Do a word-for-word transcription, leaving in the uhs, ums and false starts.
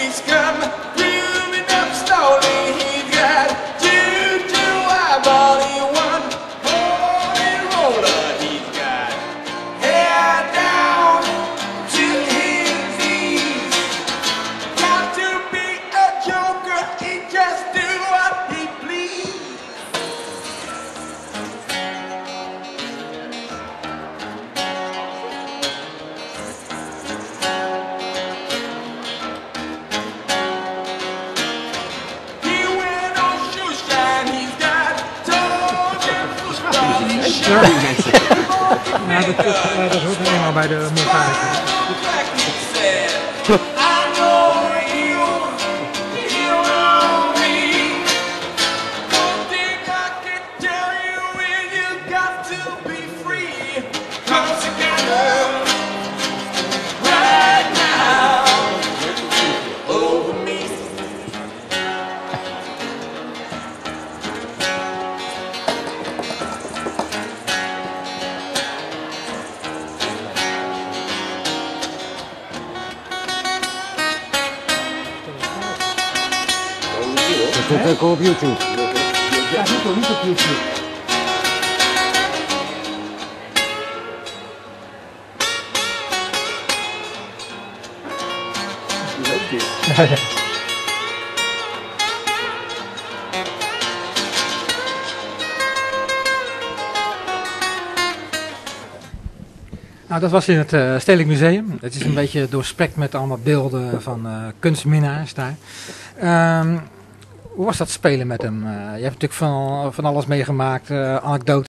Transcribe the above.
he's come grooving up slowly. He's got juju, eyeball, he one holy roller. He's got hair down to his knees. Got to be a joker, he just do what he please. Ja, ja dat, dat, dat hoort helemaal bij de montage. Dat zit ook op YouTube. Ja, niet, niet op YouTube. Ja, ja. Nou, dat was in het uh, Stedelijk Museum. Het is een beetje doorspekt met allemaal beelden van uh, kunstminnaars daar. Um, hoe was dat spelen met hem? Uh, je hebt natuurlijk van, van alles meegemaakt, uh, anekdotes.